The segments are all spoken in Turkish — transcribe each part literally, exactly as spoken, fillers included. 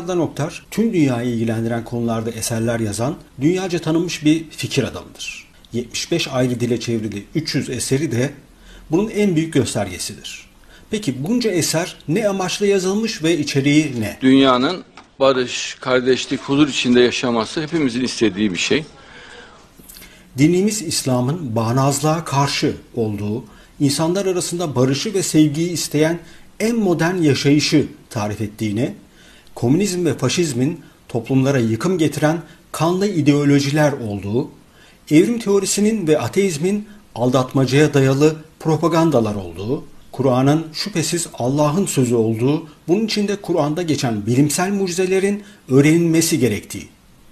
Adnan Oktar, tüm dünyayı ilgilendiren konularda eserler yazan, dünyaca tanınmış bir fikir adamıdır. yetmiş beş ayrı dile çevrili üç yüz eseri de bunun en büyük göstergesidir. Peki bunca eser ne amaçla yazılmış ve içeriği ne? Dünyanın barış, kardeşlik, huzur içinde yaşaması hepimizin istediği bir şey. Dinimiz İslam'ın bağnazlığa karşı olduğu, insanlar arasında barışı ve sevgiyi isteyen en modern yaşayışı tarif ettiğini, komünizm ve faşizmin toplumlara yıkım getiren kanlı ideolojiler olduğu, evrim teorisinin ve ateizmin aldatmacaya dayalı propagandalar olduğu, Kur'an'ın şüphesiz Allah'ın sözü olduğu, bunun içinde Kur'an'da geçen bilimsel mucizelerin öğrenilmesi gerektiği,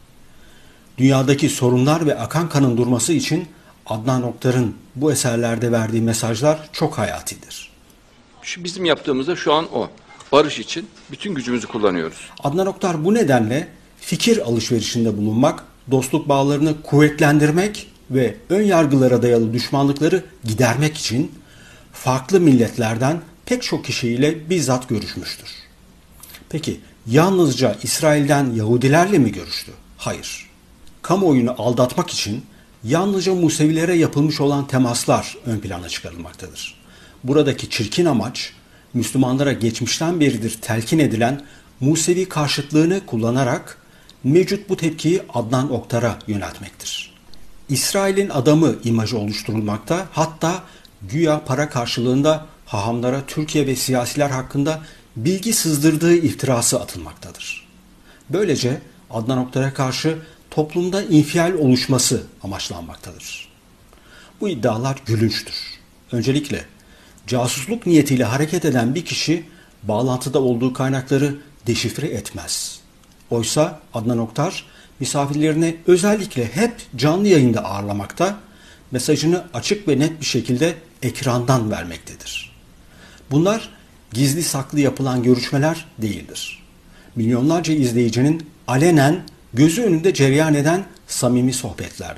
dünyadaki sorunlar ve akan kanın durması için Adnan Oktar'ın bu eserlerde verdiği mesajlar çok hayatidir. Şu bizim yaptığımızda şu an o. Barış için bütün gücümüzü kullanıyoruz. Adnan Oktar bu nedenle fikir alışverişinde bulunmak, dostluk bağlarını kuvvetlendirmek ve ön yargılara dayalı düşmanlıkları gidermek için farklı milletlerden pek çok kişiyle bizzat görüşmüştür. Peki yalnızca İsrail'den Yahudilerle mi görüştü? Hayır. Kamuoyunu aldatmak için yalnızca Musevilere yapılmış olan temaslar ön plana çıkarılmaktadır. Buradaki çirkin amaç, Müslümanlara geçmişten beridir telkin edilen Musevi karşıtlığını kullanarak mevcut bu tepkiyi Adnan Oktar'a yöneltmektir. İsrail'in adamı imajı oluşturulmakta, hatta güya para karşılığında hahamlara Türkiye ve siyasiler hakkında bilgi sızdırdığı iftirası atılmaktadır. Böylece Adnan Oktar'a karşı toplumda infial oluşması amaçlanmaktadır. Bu iddialar gülünçtür. Öncelikle casusluk niyetiyle hareket eden bir kişi bağlantıda olduğu kaynakları deşifre etmez. Oysa Adnan Oktar misafirlerini özellikle hep canlı yayında ağırlamakta, mesajını açık ve net bir şekilde ekrandan vermektedir. Bunlar gizli saklı yapılan görüşmeler değildir. Milyonlarca izleyicinin alenen gözü önünde cereyan eden samimi sohbetler.